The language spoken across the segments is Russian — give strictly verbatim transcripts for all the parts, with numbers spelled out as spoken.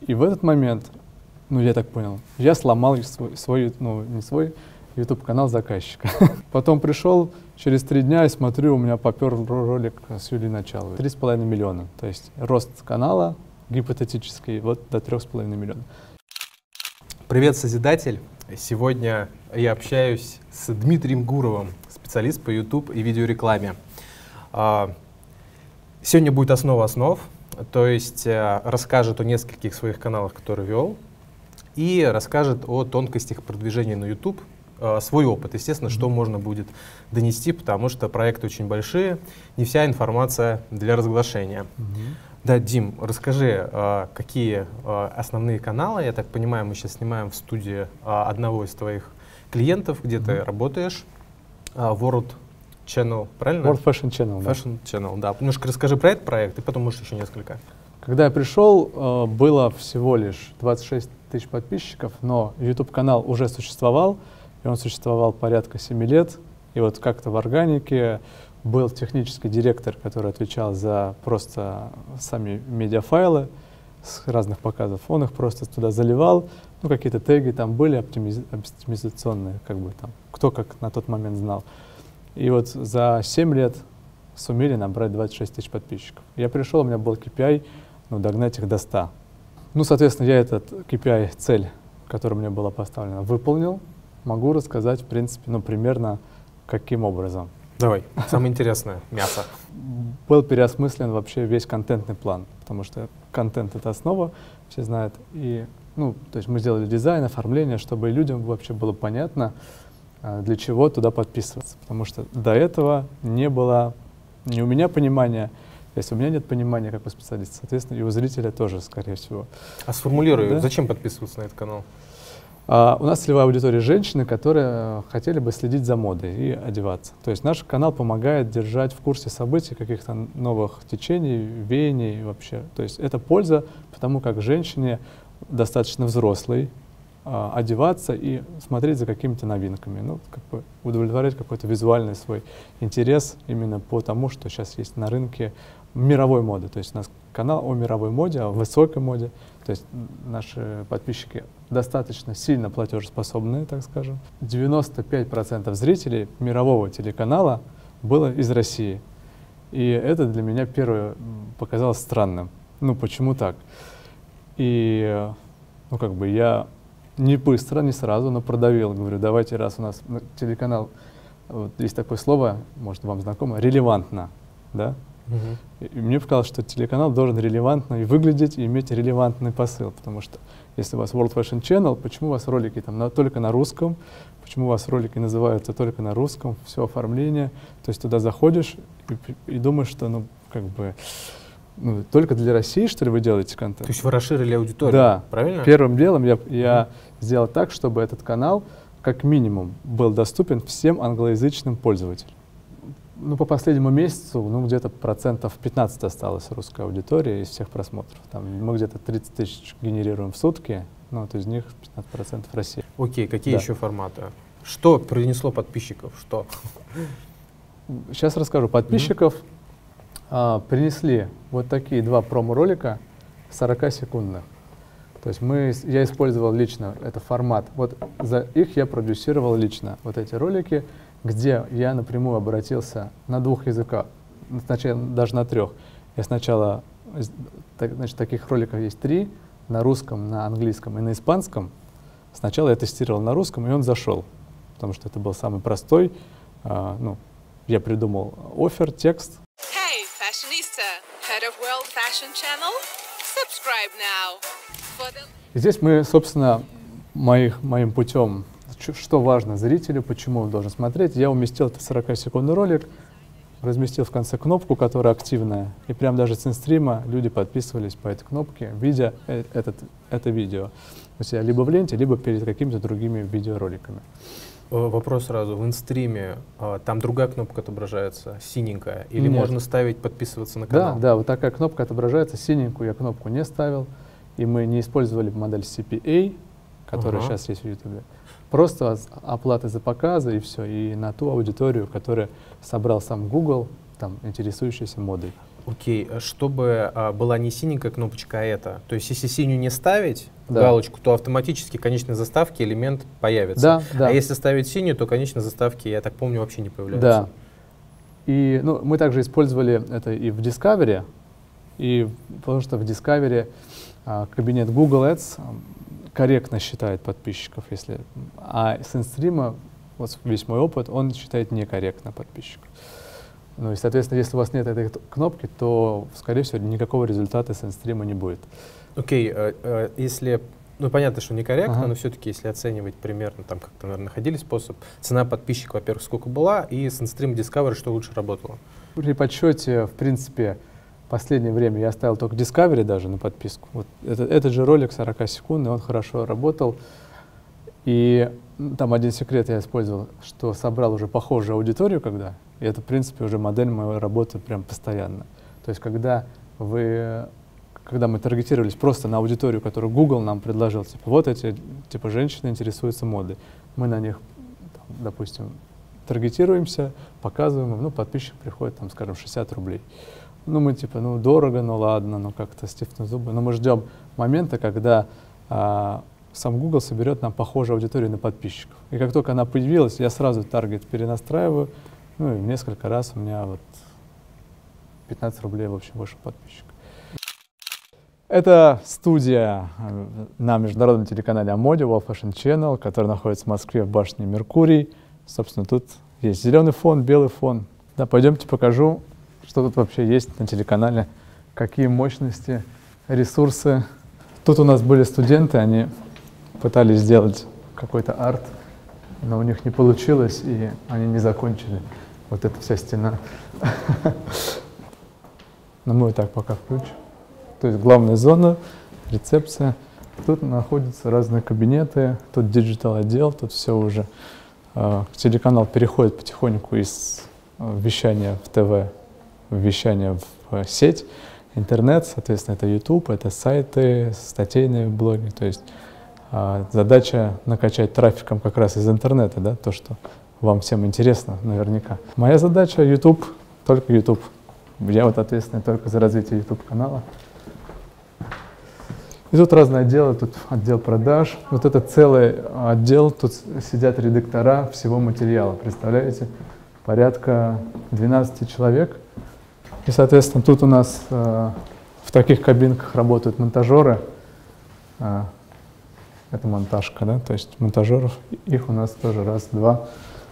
И в этот момент, ну я так понял, я сломал свой, свой ну не свой YouTube-канал заказчика. Потом пришел, через три дня и смотрю, у меня попер ролик с Юлией Началовой. Три с половиной миллиона. То есть рост канала гипотетический вот до трех с половиной миллионов. Привет, Созидатель! Сегодня я общаюсь с Дмитрием Гуровым, специалист по YouTube и видеорекламе. Сегодня будет основа основ, то есть расскажет о нескольких своих каналах, которые вел, и расскажет о тонкостях продвижения на YouTube, свой опыт, естественно, что можно будет донести, потому что проекты очень большие, не вся информация для разглашения. Mm-hmm. Да, Дим, расскажи, какие основные каналы. Я так понимаю, мы сейчас снимаем в студии одного из твоих клиентов, где mm-hmm. ты работаешь, World Channel, правильно? World Fashion Channel. Fashion да. Channel, да. Немножко расскажи про этот проект, и потом, может, еще несколько. Когда я пришел, было всего лишь двадцать шесть тысяч подписчиков, но YouTube-канал уже существовал, и он существовал порядка семи лет. И вот как-то в органике был технический директор, который отвечал за просто сами медиафайлы с разных показов. Он их просто туда заливал, ну какие-то теги там были оптимиз... оптимизационные, как бы там, кто как на тот момент знал. И вот за семь лет сумели набрать двадцать шесть тысяч подписчиков. Я пришел, у меня был кей пи ай, ну, догнать их до ста. Ну, соответственно, я этот кей пи ай, цель, которая мне была поставлена, выполнил. Могу рассказать, в принципе, ну, примерно каким образом. Давай, самое интересное, мясо. Был переосмыслен вообще весь контентный план, потому что контент — это основа, все знают. И, ну, то есть мы сделали дизайн, оформление, чтобы людям вообще было понятно, для чего туда подписываться. Потому что до этого не было ни у меня понимания, если у меня нет понимания как у специалиста, соответственно, и у зрителя тоже, скорее всего. А сформулируй, да? Зачем подписываться на этот канал? Uh, у нас целевая аудитория женщины, которые uh, хотели бы следить за модой и одеваться. То есть наш канал помогает держать в курсе событий, каких-то новых течений, веяний вообще. То есть это польза, потому как женщине достаточно взрослой uh, одеваться и смотреть за какими-то новинками. Ну, как бы удовлетворять какой-то визуальный свой интерес именно по тому, что сейчас есть на рынке мировой моды. То есть у нас канал о мировой моде, о высокой моде. То есть наши подписчики достаточно сильно платежеспособные, так скажем. девяносто пять процентов зрителей мирового телеканала было из России. И это для меня первое показалось странным. Ну, почему так? И, ну, как бы я не быстро, не сразу, но продавил. Говорю, давайте, раз у нас телеканал, вот есть такое слово, может, вам знакомо, релевантно, да? Uh-huh. И мне показалось, что телеканал должен релевантно и выглядеть, и иметь релевантный посыл, потому что если у вас World Fashion Channel, почему у вас ролики там на, только на русском, почему у вас ролики называются только на русском, все оформление, то есть туда заходишь и, и думаешь, что ну как бы ну, только для России, что ли, вы делаете контент? То есть вы расширили аудиторию, да, правильно? Первым делом я, я uh-huh. сделал так, чтобы этот канал как минимум был доступен всем англоязычным пользователям. Ну, по последнему месяцу, ну, где-то процентов пятнадцать осталось русской аудитории из всех просмотров. Там мы где-то тридцать тысяч генерируем в сутки, ну, вот из них пятнадцать процентов Россия. Окей, какие да. еще форматы? Что принесло подписчиков? Что? Сейчас расскажу. Подписчиков mm-hmm. а, принесли вот такие два промо-ролика сорокасекундных. То есть мы, я использовал лично этот формат. Вот за их я продюсировал лично вот эти ролики, где я напрямую обратился на двух языках, сначала даже на трех. Я сначала, так, значит, таких роликов есть три, на русском, на английском и на испанском. Сначала я тестировал на русском, и он зашел, потому что это был самый простой. А, ну, я придумал оффер, текст. Hey, fashionista, head of World Fashion Channel, subscribe now. The... Здесь мы, собственно, моих, моим путем, что важно зрителю, почему он должен смотреть. Я уместил этот сорокасекундный ролик, разместил в конце кнопку, которая активная, и прям даже с инстрима люди подписывались по этой кнопке, видя этот, это видео у себя либо в ленте, либо перед какими-то другими видеороликами. Вопрос сразу. В инстриме там другая кнопка отображается, синенькая, или Нет. можно ставить подписываться на канал? Да, да, вот такая кнопка отображается, синенькую я кнопку не ставил, и мы не использовали модель си пи эй, которая ага. сейчас есть в YouTube. Просто оплаты за показы и все, и на ту аудиторию, которую собрал сам Google, там, интересующаяся модой. Окей, okay. чтобы а, была не синенькая кнопочка, а эта. То есть, если синюю не ставить, да. галочку, то автоматически конечной заставки элемент появится. Да, да. А если ставить синюю, то конечной заставки, я так помню, вообще не появляется. Да. И ну, мы также использовали это и в Discovery, и потому что в Discovery а, кабинет Google Ads корректно считает подписчиков, если, а с инстрима, вот весь мой опыт, он считает некорректно подписчиков. Ну и, соответственно, если у вас нет этой кнопки, то, скорее всего, никакого результата с инстрима не будет. Окей, okay, uh, uh, если, ну понятно, что некорректно, ага. но все-таки, если оценивать примерно, там как-то, наверное, находили способ, цена подписчика, во-первых, сколько была, и с инстрим Discovery что лучше работало? При подсчете, в принципе, в последнее время я оставил только Discovery даже на подписку. Вот это, этот же ролик сорокасекундный, он хорошо работал. И там один секрет я использовал, что собрал уже похожую аудиторию, когда, и это, в принципе, уже модель моей работы прям постоянно. То есть, когда вы, когда мы таргетировались просто на аудиторию, которую Google нам предложил, типа, вот эти, типа, женщины интересуются модой, мы на них, там, допустим, таргетируемся, показываем им, ну, подписчик приходит, там, скажем, шестьдесят рублей. Ну, мы, типа, ну, дорого, ну, ладно, ну, как-то стиснув зубы, но мы ждем момента, когда а, сам Google соберет нам похожую аудиторию на подписчиков. И как только она появилась, я сразу таргет перенастраиваю, ну и несколько раз у меня вот пятнадцать рублей, в общем, вышел подписчик. Это студия на международном телеканале о моде World Fashion Channel, который находится в Москве в башне Меркурий. Собственно, тут есть зеленый фон, белый фон. Да, пойдемте покажу, что тут вообще есть на телеканале, какие мощности, ресурсы. Тут у нас были студенты, они пытались сделать какой-то арт, но у них не получилось, и они не закончили. Вот эта вся стена. Но мы вот так пока включим. То есть главная зона, рецепция. Тут находятся разные кабинеты, тут диджитал отдел, тут все уже. Э, телеканал переходит потихоньку из э, вещания в ТВ в вещание в э, сеть, интернет, соответственно, это YouTube, это сайты, статейные блоги. То есть э, задача накачать трафиком как раз из интернета, да, то, что вам всем интересно наверняка. Моя задача YouTube, только YouTube. Я вот ответственный только за развитие YouTube-канала. И тут разные отделы, тут отдел продаж. Вот это целый отдел, тут сидят редактора всего материала, представляете? Порядка двенадцати человек. И, соответственно, тут у нас э, в таких кабинках работают монтажеры. Э, это монтажка, да? То есть монтажеров, их у нас тоже раз, два,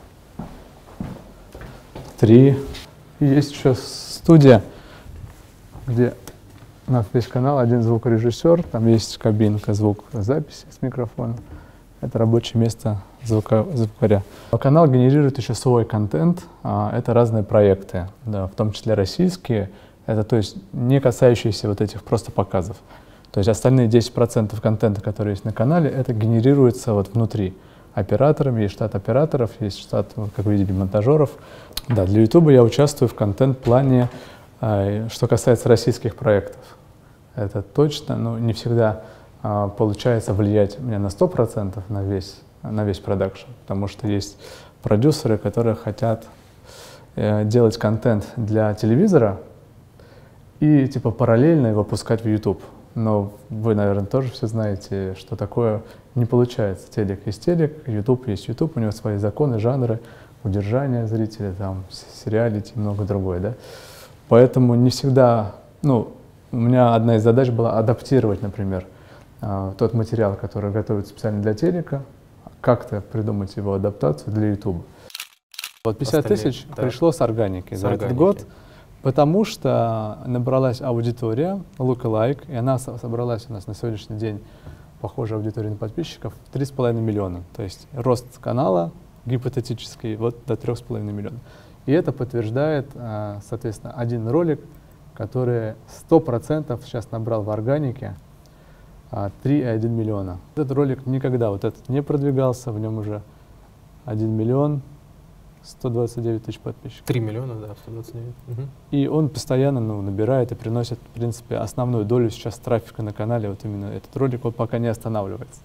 три. И есть еще студия, где у нас весь канал, один звукорежиссер, там есть кабинка звукозаписи с микрофоном. Это рабочее место звука, звукаря. Канал генерирует еще свой контент, а, это разные проекты, да, в том числе российские, это то есть не касающиеся вот этих просто показов. То есть остальные десять процентов контента, который есть на канале, это генерируется вот внутри операторами, есть штат операторов, есть штат, вот, как вы видели, монтажеров. Да, для YouTube я участвую в контент-плане, а, что касается российских проектов. Это точно, но не всегда а, получается влиять у меня на сто процентов на весь, на весь продакшн, потому что есть продюсеры, которые хотят э, делать контент для телевизора и типа параллельно его пускать в YouTube. Но вы, наверное, тоже все знаете, что такое не получается. Телек есть телек, YouTube есть YouTube, у него свои законы, жанры, удержания зрителя, там, сериалити и много другое, да. Поэтому не всегда, ну, у меня одна из задач была адаптировать, например, тот материал, который готовят специально для телека, как-то придумать его адаптацию для YouTube. Вот пятьдесят тысяч да. пришло с органики с за органики. этот год, потому что набралась аудитория, lookalike, и она собралась у нас на сегодняшний день, похожая аудитория на подписчиков, три с половиной миллиона. То есть рост канала гипотетический вот до трёх с половиной миллионов. И это подтверждает, соответственно, один ролик, который сто процентов сейчас набрал в органике три и один миллиона. Этот ролик никогда вот этот не продвигался, в нем уже один миллион сто двадцать девять тысяч подписчиков. три миллиона, да, сто двадцать девять. Угу. И он постоянно ну, набирает и приносит, в принципе, основную долю сейчас трафика на канале. Вот именно этот ролик, он пока не останавливается.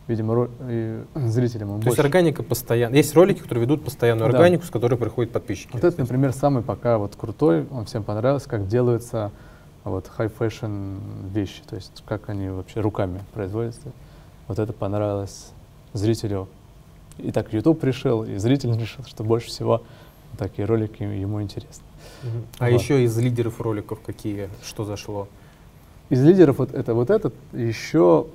видимо, ро- и зрителям он То больше. есть органика постоянно. Есть ролики, которые ведут постоянную Да. органику, с которой приходят подписчики. Вот это, например, самый пока вот крутой, он всем понравился, как делаются вот high-fashion вещи, то есть как они вообще руками производятся. Вот это понравилось зрителю. И так YouTube решил, и зритель решил, что больше всего такие ролики ему интересны. Мгм. А Вот. еще из лидеров роликов какие, что зашло? Из лидеров вот это вот этот, еще,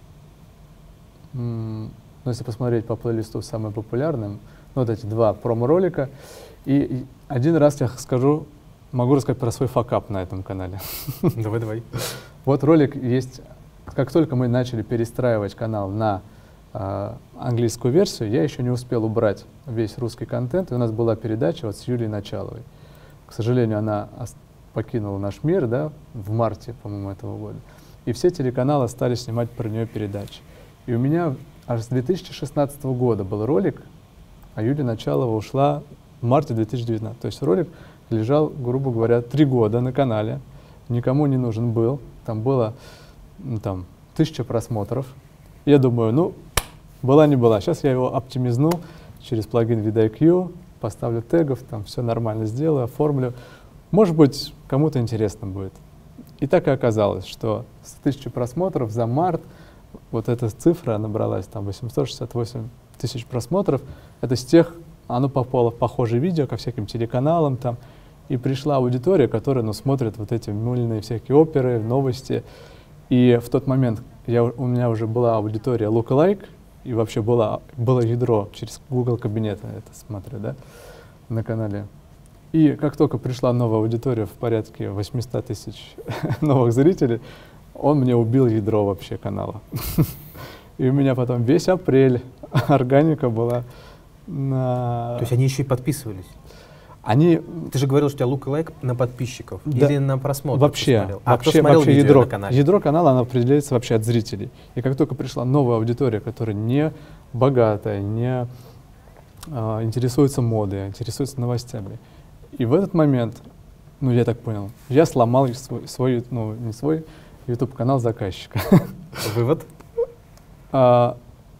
м, ну, если посмотреть по плейлисту самым популярным, ну, вот эти два промо-ролика. И, и один раз я скажу, могу рассказать про свой факап на этом канале. Давай, давай. Вот ролик есть, как только мы начали перестраивать канал на э, английскую версию, я еще не успел убрать весь русский контент, и у нас была передача вот с Юлией Началовой. К сожалению, она ос- покинула наш мир, да, в марте, по-моему, этого года. И все телеканалы стали снимать про нее передачи. И у меня аж с две тысячи шестнадцатого года был ролик, а Юлия Началова ушла в марте две тысячи девятнадцатого. То есть ролик лежал, грубо говоря, три года на канале, никому не нужен был. Там было ну, там, тысяча просмотров. Я думаю, ну, была не была. Сейчас я его оптимизну через плагин видайкью, поставлю тегов, там все нормально сделаю, оформлю. Может быть, кому-то интересно будет. И так и оказалось, что с тысячи просмотров за март вот эта цифра набралась, там восемьсот шестьдесят восемь тысяч просмотров. Это с тех, оно попало в похожие видео ко всяким телеканалам там. И пришла аудитория, которая ну, смотрит вот эти мыльные всякие оперы, новости. И в тот момент я, у меня уже была аудитория lookalike, и вообще было, было ядро через Google кабинет, я это смотрю, да, на канале. И как только пришла новая аудитория в порядке восемьсот тысяч новых зрителей, он мне убил ядро вообще канала. И у меня потом весь апрель органика была на... То есть они еще и подписывались? Они... Ты же говорил, что у тебя лук-лайк на подписчиков Да. или на просмотр? Вообще, ты а вообще, кто смотрел вообще видео ядро, на канале? ядро канала оно определяется вообще от зрителей. И как только пришла новая аудитория, которая не богатая, не а, интересуется модой, а интересуется новостями. И в этот момент, ну я так понял, я сломал свой, свой ну не свой YouTube-канал заказчика. Вывод? А,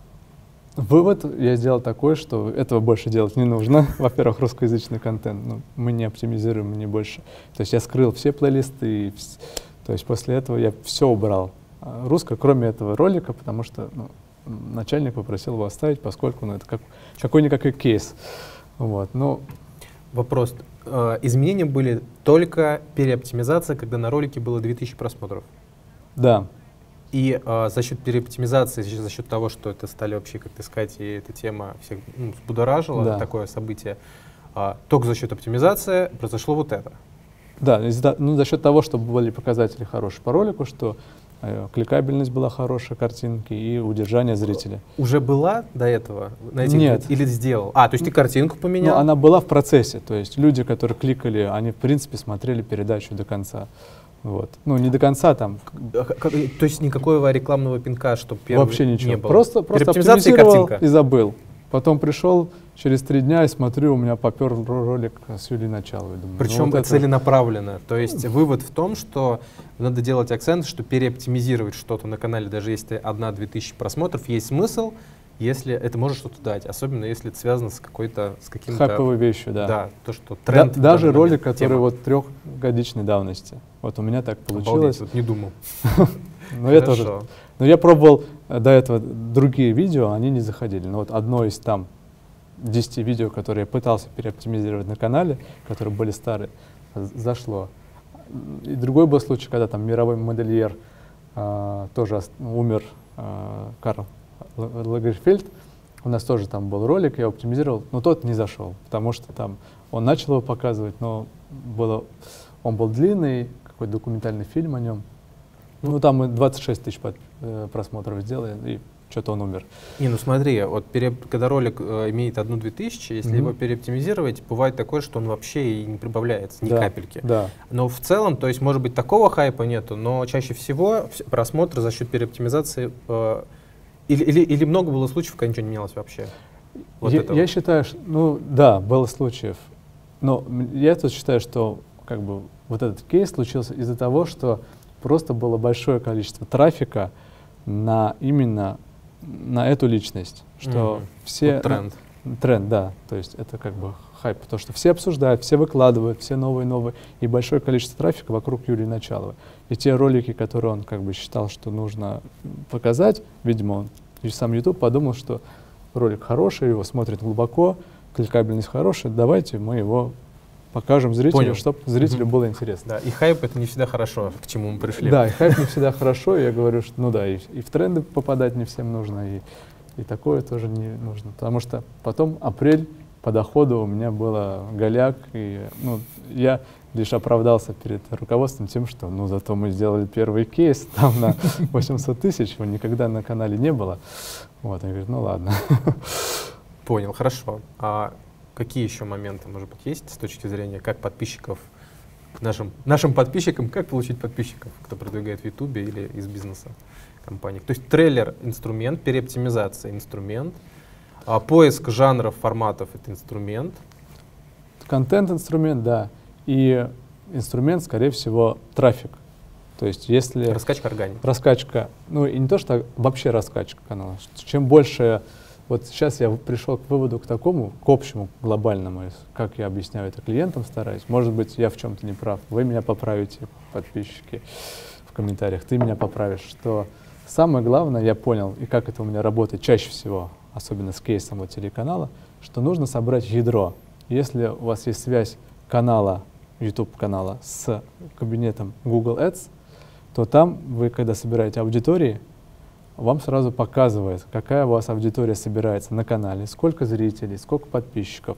Вывод я сделал такой, что этого больше делать не нужно. Во-первых, русскоязычный контент ну, мы не оптимизируем, мы не больше. То есть я скрыл все плейлисты, и вс- то есть после этого я все убрал. А русское, кроме этого ролика, потому что ну, начальник попросил его оставить, поскольку ну, это как, какой-никакой кейс. Вот, ну, Вопрос. Э, Изменения были только переоптимизация, когда на ролике было две тысячи просмотров. да, И э, за счет переоптимизации, за счет того, что это стали вообще, как ты сказать, и эта тема всех ну, взбудоражила, Да. такое событие, э, только за счет оптимизации произошло вот это. да, из-за- ну, за счет того, что были показатели хорошие по ролику, что э, кликабельность была хорошая, картинки и удержание зрителя. Уже была до этого? На этих- Нет. Или сделал? А, то есть ты картинку Ну, поменял? она была в процессе, то есть люди, которые кликали, они в принципе смотрели передачу до конца. Вот. Ну, не до конца там, А как- как- То есть никакого рекламного пинка, чтобы первый вообще ничего. не было? Просто, просто Переоптимизация и оптимизировал картинка. и забыл. Потом пришел через три дня и смотрю, у меня попер ро- ролик с Юлией Началовой. Думаю, ну, Причем вот это- целенаправленно. То есть вывод в том, что надо делать акцент, что переоптимизировать что-то на канале, даже если одна-две тысячи просмотров, есть смысл, если это может что-то дать. Особенно если это связано с какой-то, с каким-то... хайповой вещью, да. Да, то, что Да- тренд. в даже данный ролик, момент, который тема. вот трехгодичной давности. Вот у меня так Обалдеть, получилось. вот не думал. Но я тоже. Хорошо. Но я пробовал э, до этого другие видео, они не заходили. Но вот одно из там десяти видео, которые я пытался переоптимизировать на канале, которые были старые, з- зашло. И другой был случай, когда там мировой модельер а, тоже ос- умер, а, Карл Л- Лагерфельд. У нас тоже там был ролик, я оптимизировал, но тот не зашел, потому что там он начал его показывать, но было, он был длинный, какой-то документальный фильм о нем. Ну, там мы двадцать шесть тысяч под- э, просмотров сделали, и что-то он умер. Не, ну смотри, вот пере- когда ролик э, имеет одну-две тысячи, если Мгм. его переоптимизировать, бывает такое, что он вообще и не прибавляется, ни Да, капельки. Да. Но в целом, то есть, может быть, такого хайпа нету, но чаще всего вс- просмотр за счет переоптимизации э, или, или, или много было случаев, когда ничего не менялось вообще. Вот я, это я вот. считаю, что, ну да, было случаев. Но м, я тут считаю, что как бы вот этот кейс случился из-за того, что просто было большое количество трафика на именно на эту личность, что Мгм. все... Вот тренд. Тренд, да, то есть это как бы хайп, потому что все обсуждают, все выкладывают, все новые-новые, и большое количество трафика вокруг Юлии Началовой. И те ролики, которые он как бы считал, что нужно показать, видимо, он, и сам YouTube подумал, что ролик хороший, его смотрят глубоко, кликабельность хорошая, давайте мы его покажем зрителю, чтобы зрителю Мгм. было интересно. Да, и хайп — это не всегда хорошо, к чему мы пришли. Да, и хайп не всегда хорошо, и я говорю, что ну да, и, и в тренды попадать не всем нужно, и, и такое тоже не нужно. Потому что потом апрель по доходу у меня было голяк, и ну, я лишь оправдался перед руководством тем, что ну зато мы сделали первый кейс там на восемьсот тысяч, его никогда на канале не было. Вот, я говорю, ну ладно. Понял, хорошо. А какие еще моменты, может быть, есть с точки зрения, как подписчиков, нашим, нашим подписчикам, как получить подписчиков, кто продвигает в Ютубе или из бизнеса компаний? То есть трейлер — инструмент, переоптимизация — инструмент, а поиск жанров, форматов — это инструмент. Контент-инструмент, да, и инструмент, скорее всего, трафик. То есть если... Раскачка органики. Раскачка, ну и не то, что вообще раскачка канала. Чем больше... Вот сейчас я пришел к выводу к такому, к общему, глобальному, как я объясняю это клиентам, стараюсь. Может быть, я в чем-то не прав. Вы меня поправите, подписчики, в комментариях. Ты меня поправишь, что самое главное, я понял, и как это у меня работает чаще всего, особенно с кейсом вот телеканала, что нужно собрать ядро. Если у вас есть связь канала, YouTube-канала с кабинетом Google Ads, то там вы, когда собираете аудитории, вам сразу показывает, какая у вас аудитория собирается на канале, сколько зрителей, сколько подписчиков,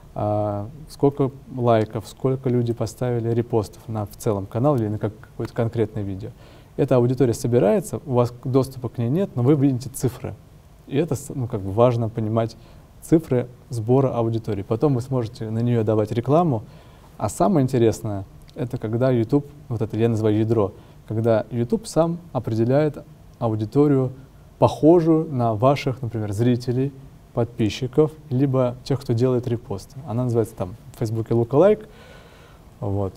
а, сколько лайков, сколько люди поставили репостов на в целом канал или на как, какое-то конкретное видео. Эта аудитория собирается, у вас доступа к ней нет, но вы видите цифры. И это ну, как бы важно понимать цифры сбора аудитории. Потом вы сможете на нее давать рекламу. А самое интересное, это когда YouTube, вот это я называю ядро, когда YouTube сам определяет аудиторию, похожую на ваших, например, зрителей, подписчиков, либо тех, кто делает репосты. Она называется там в Фейсбуке lookalike, вот.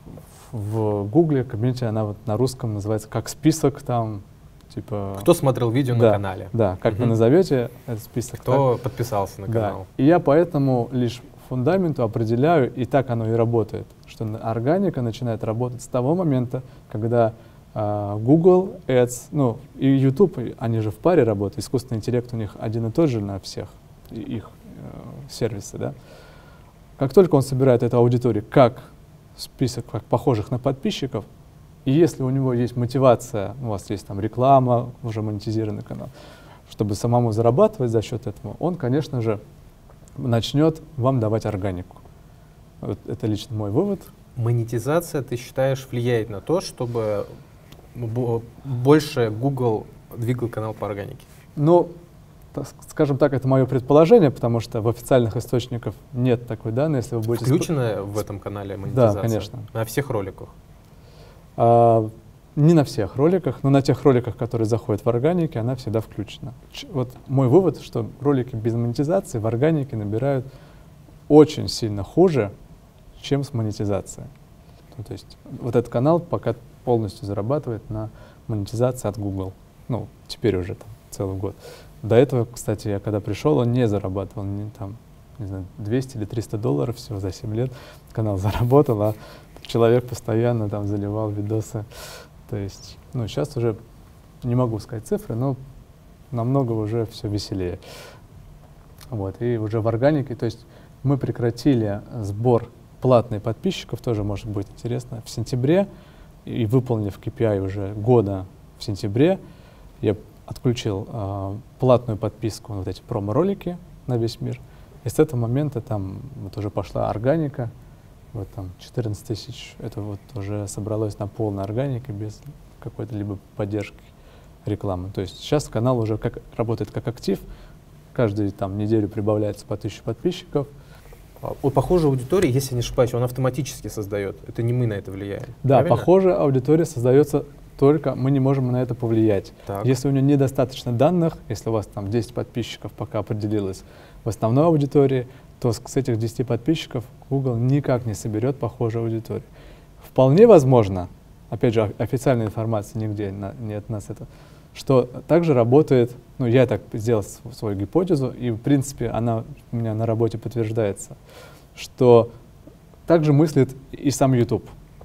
В Гугле, кабинете, она вот на русском называется как список там, типа... Кто смотрел видео да, на канале. Да, как Мгм. вы назовете этот список. Кто так. подписался на Да. канал. И я поэтому лишь фундаменту определяю, и так оно и работает, что органика начинает работать с того момента, когда Uh, Google Ads, ну и YouTube, они же в паре работают, искусственный интеллект у них один и тот же на всех их uh, сервисы, да. Как только он собирает эту аудиторию как список как похожих на подписчиков, и если у него есть мотивация, у вас есть там реклама, уже монетизированный канал, чтобы самому зарабатывать за счет этого, он, конечно же, начнет вам давать органику. Вот это лично мой вывод. Монетизация, ты считаешь, влияет на то, чтобы бо- больше Google двигал канал по органике? Ну, так, скажем так, это мое предположение, потому что в официальных источниках нет такой данной. Если вы будете Включена в этом канале монетизация? Да, конечно. На всех роликах? А, не на всех роликах, но на тех роликах, которые заходят в органике, она всегда включена. Ч- вот мой вывод, что ролики без монетизации в органике набирают очень сильно хуже, чем с монетизацией. Ну, то есть вот этот канал пока полностью зарабатывает на монетизации от Google. Ну, теперь уже там целый год. До этого, кстати, я когда пришел, он не зарабатывал не, там, не знаю, двести или триста долларов всего за семь лет. Канал заработал, а человек постоянно там заливал видосы. То есть, ну, сейчас уже не могу сказать цифры, но намного уже все веселее. Вот, и уже в органике, то есть мы прекратили сбор платных подписчиков, тоже может быть интересно, в сентябре, и выполнив кей пи ай уже года в сентябре, я отключил э, платную подписку на вот эти промо-ролики на весь мир. И с этого момента там вот уже пошла органика, вот там четырнадцать тысяч, это вот уже собралось на полной органике без какой-то либо поддержки рекламы. То есть сейчас канал уже как, работает как актив, каждую там неделю прибавляется по тысяче подписчиков. У похожей аудитории, если не ошибаюсь, он автоматически создает. Это не мы на это влияем. Да, правильно? похожая аудитория создается только, мы не можем на это повлиять. Так. Если у него недостаточно данных, если у вас там десять подписчиков пока определилось в основной аудитории, то с, с этих десяти подписчиков Google никак не соберет похожую аудиторию. Вполне возможно, опять же, официальной информации нигде на, нет нас это, что также работает, ну, я так сделал свою гипотезу, и, в принципе, она у меня на работе подтверждается, что также мыслит и сам YouTube.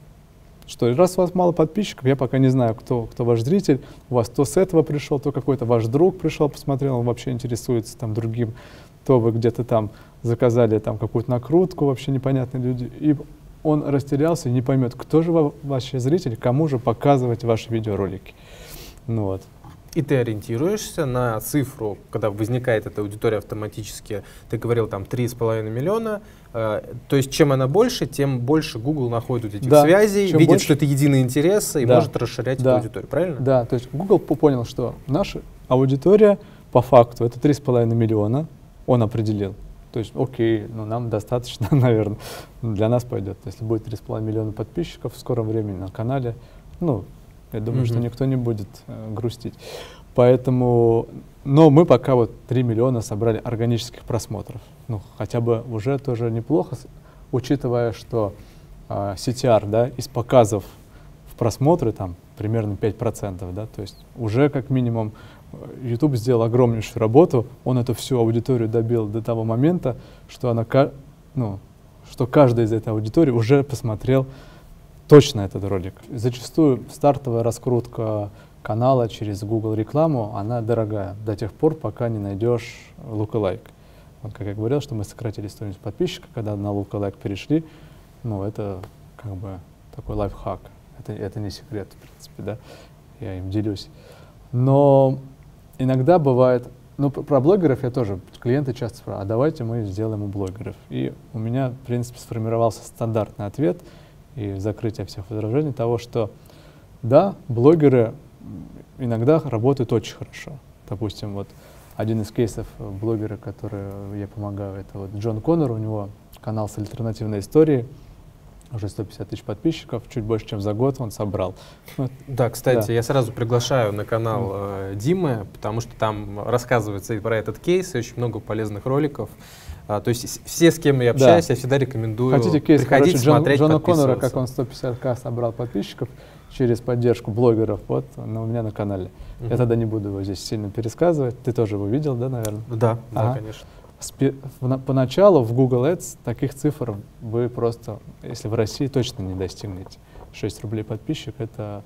Что раз у вас мало подписчиков, я пока не знаю, кто, кто ваш зритель, у вас то с этого пришел, то какой-то ваш друг пришел, посмотрел, он вообще интересуется там другим, то вы где-то там заказали там какую-то накрутку, вообще непонятные люди, и он растерялся и не поймет, кто же вообще зритель, кому же показывать ваши видеоролики. Ну, вот. И ты ориентируешься на цифру, когда возникает эта аудитория автоматически, ты говорил там три с половиной миллиона, э, то есть чем она больше, тем больше Google находит этих да, связей, видит, больше, что это единый интерес и да, может расширять да, эту аудиторию, правильно? Да, то есть Google понял, что наша аудитория по факту это три с половиной миллиона, он определил. То есть, окей, ну нам достаточно, наверное, для нас пойдет. Если будет три с половиной миллиона подписчиков в скором времени на канале, ну, я думаю, mm-hmm. что никто не будет э, грустить. Поэтому, но мы пока вот три миллиона собрали органических просмотров. Ну, хотя бы уже тоже неплохо, учитывая, что э, си ти ар, да, из показов в просмотры там примерно пять процентов, да, то есть уже как минимум YouTube сделал огромнейшую работу, он эту всю аудиторию добил до того момента, что, она, ну, что каждый из этой аудитории уже посмотрел точно этот ролик. Зачастую стартовая раскрутка канала через Google рекламу, она дорогая до тех пор, пока не найдешь lookalike. Вот как я говорил, что мы сократили стоимость подписчика, когда на lookalike перешли, ну это как бы такой лайфхак, это, это не секрет, в принципе, да, я им делюсь. Но иногда бывает, ну про блогеров я тоже, клиенты часто спрашивают, а давайте мы сделаем у блогеров. И у меня, в принципе, сформировался стандартный ответ и закрытие всех возражений того, что да, блогеры иногда работают очень хорошо. Допустим, вот один из кейсов блогера, который я помогаю, это вот Джон Коннор, у него канал с альтернативной историей, уже сто пятьдесят тысяч подписчиков, чуть больше, чем за год он собрал. Ну, да, кстати, да. я сразу приглашаю на канал э, Димы, потому что там рассказывается и про этот кейс, и очень много полезных роликов. А, то есть все, с кем я общаюсь, да. я всегда рекомендую Хотите кейс, приходить, короче, Джон, смотреть, Джона Коннора, как он сто пятьдесят тысяч собрал подписчиков через поддержку блогеров, вот на, у меня на канале. Uh-huh. Я тогда не буду его здесь сильно пересказывать. Ты тоже его видел, да, наверное? Да, ага. да, конечно. Спи- в, поначалу в Google Ads таких цифр вы просто, если в России, точно не достигнете. шесть рублей подписчик — это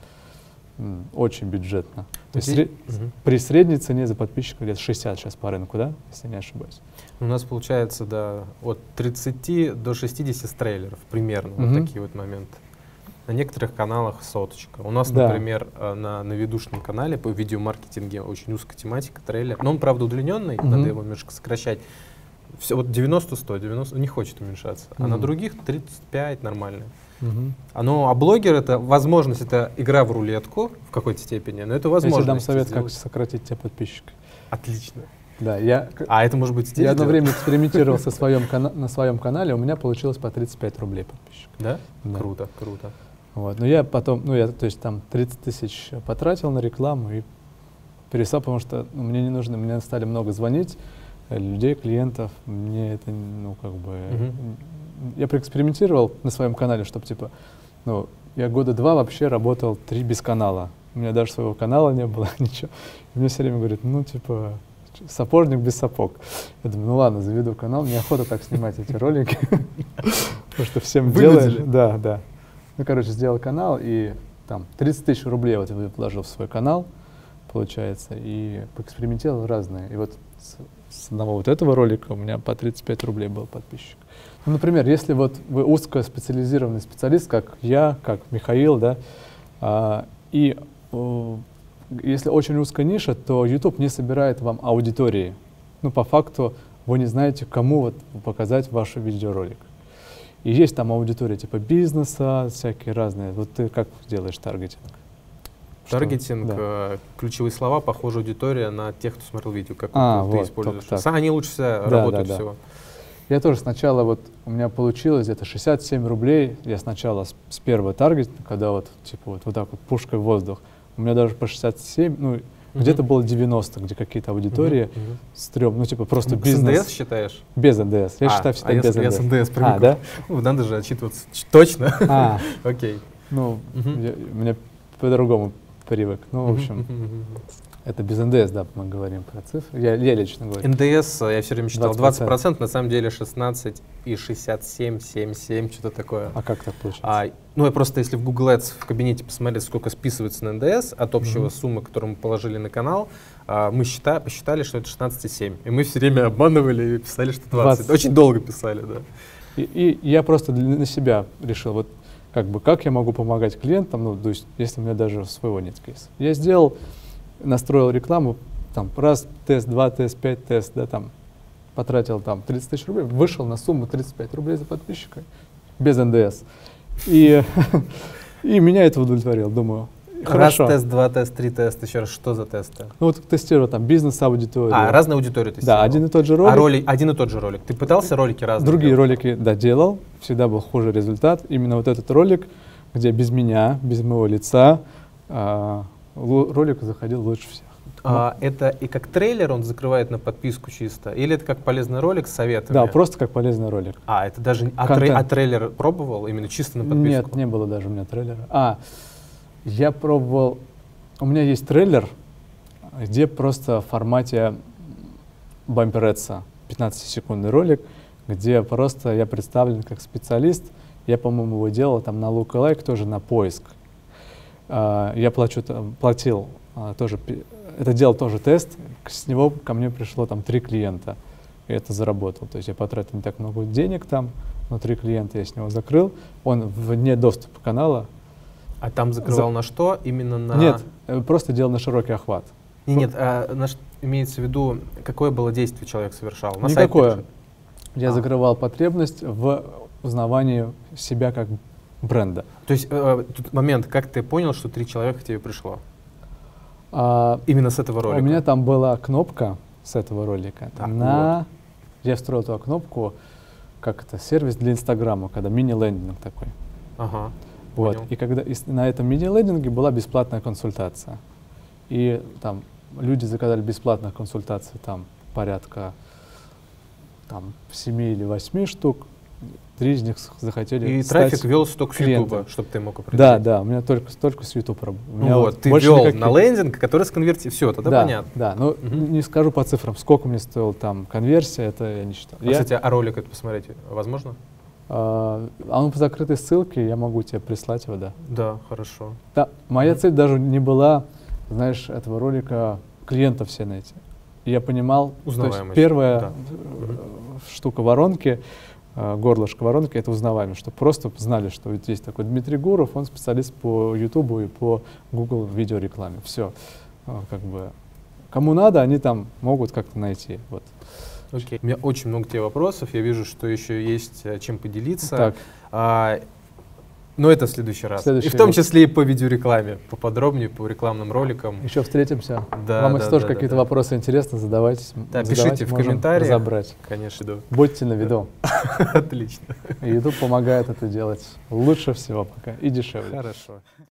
м, очень бюджетно. То есть сред... uh-huh. При средней цене за подписчика где-то шестьдесят сейчас по рынку, да, если не ошибаюсь. У нас получается, да, от тридцати до шестидесяти трейлеров примерно, uh-huh. вот такие вот моменты. На некоторых каналах соточка. У нас, да. например, на навидушном канале по видеомаркетинге очень узкая тематика, трейлер. Но он, правда, удлиненный, uh-huh. надо его немножко сокращать. Все, вот девяносто сто, девяносто, не хочет уменьшаться. Uh-huh. А на других тридцать пять нормально. Uh-huh. А, ну, а блогер — это возможность, это игра в рулетку в какой-то степени, но это возможность. Я тебе дам совет, сделать. Как сократить тебе подписчиков. Отлично. Да, я, а это может быть здесь? Я одно время экспериментировал со своем кана- на своем канале, у меня получилось по тридцать пять рублей подписчик. Да? Да? Круто, круто. Вот. Но я потом, ну я, то есть там тридцать тысяч потратил на рекламу и перестал, потому что ну, мне не нужно, мне стали много звонить, людей, клиентов, мне это, ну как бы, uh-huh. я проэкспериментировал на своем канале, чтобы типа, ну я года два вообще работал три без канала, у меня даже своего канала не было, ничего. И мне все время говорят, ну типа, сапожник без сапог. Я думаю, ну ладно, заведу канал, мне охота так снимать эти ролики, потому что всем делаешь. Да, да. Ну, короче, сделал канал, и там тридцать тысяч рублей вот я вложил в свой канал, получается, и поэкспериментировал разные. И вот с, с одного вот этого ролика у меня по тридцать пять рублей был подписчик. Ну, например, если вот вы узкоспециализированный специалист, как я, как Михаил, да, а, и э, если очень узкая ниша, то YouTube не собирает вам аудитории. Ну, по факту вы не знаете, кому вот показать ваш видеоролик. И есть там аудитория типа бизнеса, всякие разные. Вот ты как делаешь таргетинг? Таргетинг, да. э, ключевые слова, похожая аудитория на тех, кто смотрел видео, как а, ты вот, используешь. Они лучше всего да, работают да, да. всего. Я тоже сначала, вот у меня получилось где-то шестьдесят семь рублей. Я сначала с, с первого таргетинга, когда вот типа вот, вот так вот пушкой в воздух. У меня даже по шестьдесят семь, ну uh-huh. где-то было девяносто, где какие-то аудитории uh-huh. uh-huh. стрём, ну типа просто ну, бизнес. С эн дэ эс считаешь? Без эн дэ эс. Я а, считаю всегда а без я, эн дэ эс. Я с эн дэ эс привык. А, да? Ну, надо же отчитываться точно. А, окей. Ну, uh-huh. я, у меня по-другому привык. Ну, в общем. Uh-huh. Это без эн дэ эс, да, мы говорим про цифры. Я, я лично говорю. эн дэ эс, я все время считал двадцать двадцать процентов. процентов, на самом деле шестнадцать и шестьдесят семь, семьдесят семь, что-то такое. А как так получается? А, ну, я просто, если в Google Ads в кабинете посмотреть, сколько списывается на эн дэ эс от общего Мгм. суммы, которую мы положили на канал, а, мы счита, посчитали, что это шестнадцать и семь. И мы все время обманывали и писали, что двадцать. двадцать. Очень долго писали, да. И, и я просто для, на себя решил, вот как бы, как я могу помогать клиентам, ну, то есть, если у меня даже своего нет кейса. Я сделал, настроил рекламу, там, раз, тест, два, тест, пять, тест, да, там, потратил там тридцать тысяч рублей, вышел на сумму тридцать пять рублей за подписчика, без эн дэ эс. И, и меня это удовлетворило, думаю, хорошо. Раз тест, два тест, три тест, еще раз, что за тесты? Ну, вот тестировал там бизнес-аудиторию. А, разные аудитории тестировал? Да, один и тот же ролик. А роли, один и тот же ролик. Ты пытался ролики разные Другие делать? ролики, да, делал, всегда был хуже результат. Именно вот этот ролик, где без меня, без моего лица, а, лу- ролик заходил лучше всех. А, это и как трейлер он закрывает на подписку чисто? Или это как полезный ролик с советами? Да, просто как полезный ролик. А, это даже... А, Контент. трей- а трейлер пробовал именно чисто на подписку? Нет, не было даже у меня трейлера. А, я пробовал, у меня есть трейлер, где просто в формате бамперетса пятнадцатисекундный ролик, где просто я представлен как специалист. Я, по-моему, его делал там на Lookalike, тоже на поиск. А, я плачу, там, платил а, тоже, пи- это делал тоже тест, к- с него ко мне пришло там три клиента, и это заработал. То есть я потратил не так много денег там, но три клиента я с него закрыл. Он вне доступа канала. А там закрывал За- на что? Именно на... Нет, э, просто делал на широкий охват. Не, нет, а, на ш- имеется в виду, какое было действие человек совершал? На сайт Никакое. перешел? Я А. закрывал потребность в узнавании себя как бренда. То есть э, тут момент, как ты понял, что три человека к тебе пришло? А, Именно с этого ролика? у меня там была кнопка с этого ролика. Так, на... Я встроил туда кнопку, как это, сервис для Инстаграма, когда мини-лендинг такой. Ага, Вот. понял. И когда и с- на этом мини-лендинге была бесплатная консультация. И там люди заказали бесплатных консультаций там порядка там, семи или восьми штук. Три из них с- захотели И стать трафик велся только с клиентом. Ютуба, чтобы ты мог определить. Да, да, у меня только, только с YouTube работает. У меня Ну вот, ты больше вел никаких- на лендинг, который сконвертировал. Все, тогда да, понятно. Да, но Мгм. не скажу по цифрам, сколько мне стоила там конверсия, это я не считал. А, Я- кстати, а ролик это посмотреть возможно? а, он по закрытой ссылке, я могу тебе прислать его, да. Да, хорошо. Да, моя Мгм. цель даже не была, знаешь, этого ролика клиентов все найти. И я понимал, то есть Узнаваемость, первая да. э, штука воронки, э, горлышко воронки, это узнаваемость, чтобы просто знали, что вот есть такой Дмитрий Гуров, он специалист по YouTube и по Google видеорекламе. Все, как бы, кому надо, они там могут как-то найти. Вот. Окей. У меня очень много к тебе вопросов. Я вижу, что еще есть э, чем поделиться. Так, А, но это в следующий раз. Следующий и в том раз. числе и по видеорекламе, поподробнее, по рекламным роликам. еще встретимся. Да, Вам да, если тоже да, какие-то да. вопросы интересны, задавайте. Да, задавайте, пишите в можем комментариях. разобрать. Конечно, да. Будьте на виду. Отлично. И YouTube помогает это делать лучше всего пока и дешевле. Хорошо.